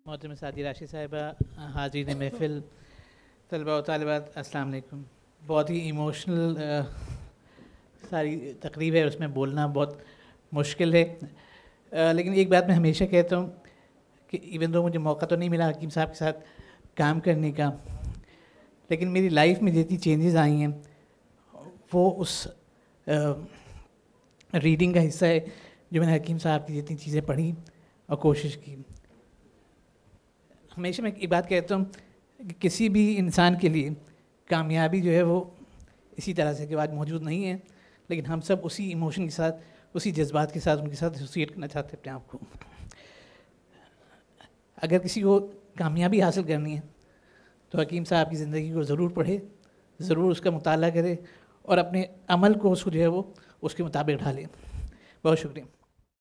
محترم سعدیہ راشد صاحبہ، حاضرین محفل، طلباء و طالبات، السلام علیکم۔ بہت ہی ایموشنل ساری تقریب ہے، اس میں بولنا بہت مشکل ہے، لیکن ایک بات میں ہمیشہ کہتا ہوں کہ ایون دو مجھے موقع تو نہیں ملا حکیم صاحب کے ساتھ کام کرنے کا، لیکن میری لائف میں جتنی چینجز آئی ہیں وہ اس ریڈنگ کا حصہ ہے جو میں نے حکیم صاحب کی جتنی چیزیں پڑھی اور کوشش کی۔ ہمیشہ میں ایک بات کہتا ہوں کہ کسی بھی انسان کے لیے کامیابی جو ہے وہ اسی طرح سے کہ آج موجود نہیں ہے، لیکن ہم سب اسی ایموشن کے ساتھ، اسی جذبات کے ساتھ ان کے ساتھ ایسوسیٹ کرنا چاہتے ہیں اپنے آپ کو۔ اگر کسی کو کامیابی حاصل کرنی ہے تو حکیم صاحب کی زندگی کو ضرور پڑھے، ضرور اس کا مطالعہ کرے اور اپنے عمل کو اس کو جو ہے وہ اس کے مطابق ڈھالے۔ بہت شکریہ۔